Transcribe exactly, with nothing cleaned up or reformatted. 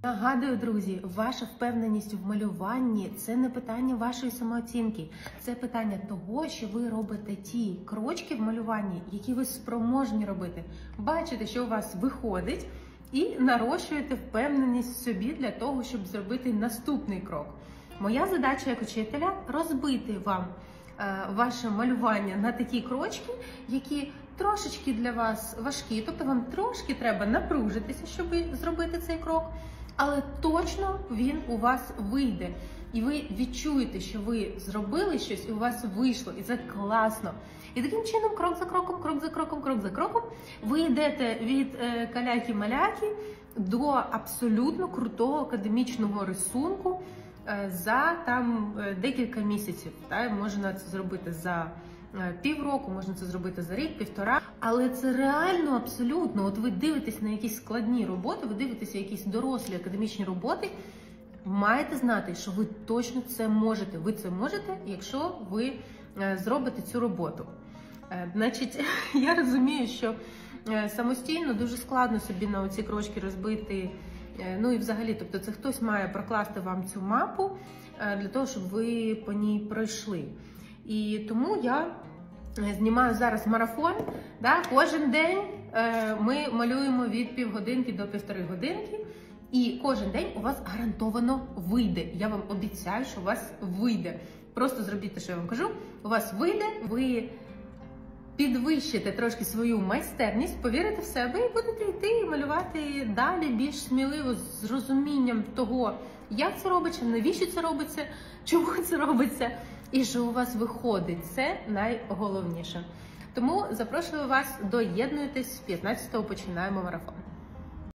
Нагадую, друзі, ваша впевненість в малюванні – це не питання вашої самооцінки. Це питання того, що ви робите ті крочки в малюванні, які ви спроможні робити. Бачите, що у вас виходить, і нарощуєте впевненість в собі для того, щоб зробити наступний крок. Моя задача як учителя – розбити вам е, ваше малювання на такі крочки, які трошечки для вас важкі, тобто вам трошки треба напружитися, щоб зробити цей крок, але точно він у вас вийде. І ви відчуєте, що ви зробили щось, і у вас вийшло, і це класно. І таким чином, крок за кроком, крок за кроком, крок за кроком, ви йдете від е, каляки-маляки до абсолютно крутого академічного рисунку е, за там е, декілька місяців. Та? Можна це зробити за півроку, можна це зробити за рік, півтора. Але це реально абсолютно. От ви дивитесь на якісь складні роботи, ви дивитеся якісь дорослі академічні роботи, маєте знати, що ви точно це можете. Ви це можете, якщо ви зробите цю роботу. Значить, я розумію, що самостійно дуже складно собі на оці крочки розбити. Ну і взагалі, тобто це хтось має прокласти вам цю мапу для того, щоб ви по ній пройшли. І тому я знімаю зараз марафон. Да? Кожен день е, ми малюємо від півгодинки до півтори годинки. І кожен день у вас гарантовано вийде. Я вам обіцяю, що у вас вийде. Просто зробіть те, що я вам кажу. У вас вийде, ви підвищите трошки свою майстерність, повірите в себе і будете йти і малювати далі більш сміливо, з розумінням того, як це робиться, навіщо це робиться, чому це робиться. І що у вас виходить, це найголовніше. Тому запрошую вас, доєднуйтесь, п'ятнадцятого починаємо марафон.